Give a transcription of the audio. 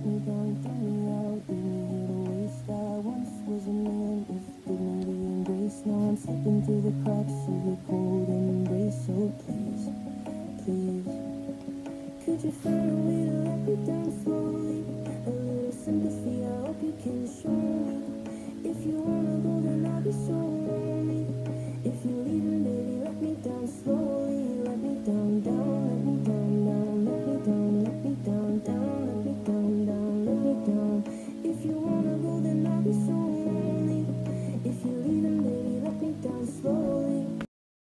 me down, throw me out, leave me here to waste. I once was a man with dignity and grace. Now I'm slipping through the cracks of your cold embrace. So please, please, could you find